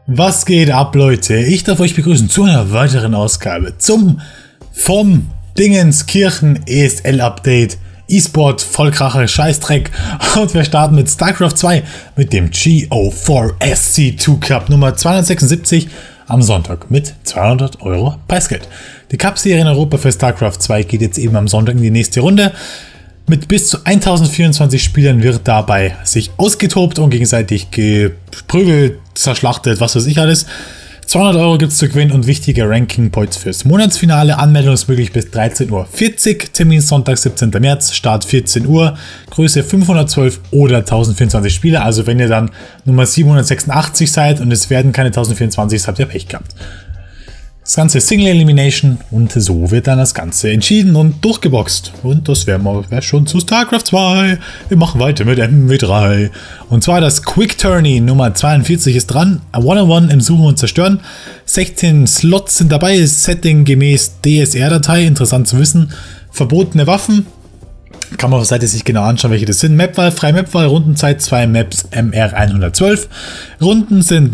Was geht ab, Leute? Ich darf euch begrüßen zu einer weiteren Ausgabe vom Dingenskirchen ESL Update, E-Sport, Vollkracher, Scheißdreck, und wir starten mit StarCraft 2 mit dem GO4SC2 Cup Nummer 276 am Sonntag mit 200 € Preisgeld. Die Cup-Serie in Europa für StarCraft 2 geht jetzt eben am Sonntag in die nächste Runde. Mit bis zu 1024 Spielern wird dabei sich ausgetobt und gegenseitig geprügelt, zerschlachtet, was weiß ich alles. 200 € gibt es zu gewinnen und wichtige Ranking-Points fürs Monatsfinale. Anmeldung ist möglich bis 13:40 Uhr. Termin Sonntag, 17. März, Start 14 Uhr, Größe 512 oder 1024 Spieler. Also wenn ihr dann Nummer 786 seid und es werden keine 1024, habt ihr Pech gehabt. Das Ganze ist Single Elimination und so wird dann das Ganze entschieden und durchgeboxt. Und das wäre schon zu StarCraft 2. Wir machen weiter mit MW3. Und zwar das Quick Tourney Nummer 42 ist dran. One-on-One im Suchen und Zerstören. 16 Slots sind dabei. Setting gemäß DSR-Datei. Interessant zu wissen. Verbotene Waffen. Kann man auf der Seite sich genau anschauen, welche das sind. Mapwahl, freie Mapwahl, Rundenzeit 2 Maps MR112. Runden sind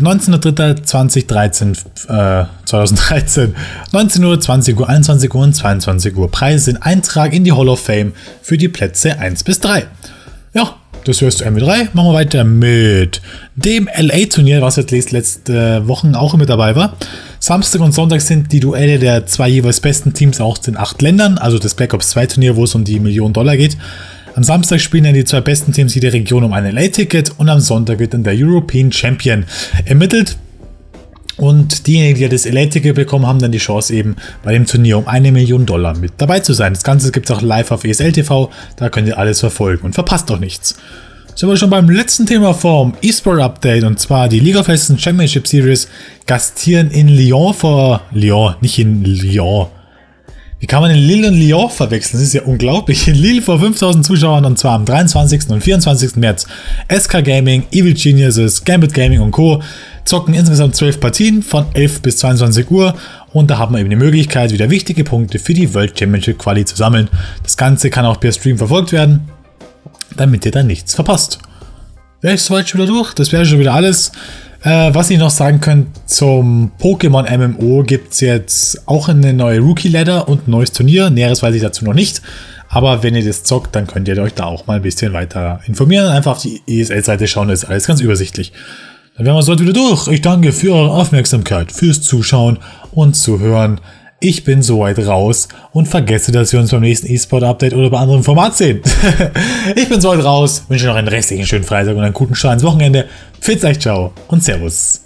19.03.2013, 19 Uhr, 20 Uhr, 21 Uhr und 22 Uhr. Preise sind Eintrag in die Hall of Fame für die Plätze 1 bis 3. Ja, das hörst du MW3. Machen wir weiter mit dem LA-Turnier, was jetzt letzte Wochen auch mit dabei war. Samstag und Sonntag sind die Duelle der zwei jeweils besten Teams auch in 8 Ländern, also das Black Ops 2 Turnier, wo es um die $1 Million geht. Am Samstag spielen dann die zwei besten Teams jeder Region um ein LA-Ticket und am Sonntag wird dann der European Champion ermittelt. Und diejenigen, die das LA-Ticket bekommen, haben dann die Chance eben bei dem Turnier um $1 Million mit dabei zu sein. Das Ganze gibt es auch live auf ESL TV, da könnt ihr alles verfolgen und verpasst auch nichts. Sind wir schon beim letzten Thema vom E-Sport Update, und zwar die League of Legends Championship Series gastieren in nicht in Lyon. Wie kann man in Lille und Lyon verwechseln? Das ist ja unglaublich. In Lille vor 5000 Zuschauern, und zwar am 23. und 24. März. SK Gaming, Evil Geniuses, Gambit Gaming und Co. zocken insgesamt 12 Partien von 11 bis 22 Uhr, und da haben wir eben die Möglichkeit, wieder wichtige Punkte für die World Championship Quali zu sammeln. Das Ganze kann auch per Stream verfolgt werden, damit ihr dann nichts verpasst. Wäre ich soweit schon wieder durch? Das wäre schon wieder alles. Was ich noch sagen könnte, zum Pokémon MMO gibt es jetzt auch eine neue Rookie-Ladder und ein neues Turnier. Näheres weiß ich dazu noch nicht. Aber wenn ihr das zockt, dann könnt ihr euch da auch mal ein bisschen weiter informieren. Einfach auf die ESL-Seite schauen, das ist alles ganz übersichtlich. Dann wären wir soweit wieder durch. Ich danke für eure Aufmerksamkeit, fürs Zuschauen und Zuhören. Ich bin soweit raus und vergesse, dass wir uns beim nächsten E-Sport-Update oder bei anderem Format sehen. Ich bin soweit raus, wünsche noch einen restlichen schönen Freitag und einen guten Start ins Wochenende. Pfiat euch, ciao und servus.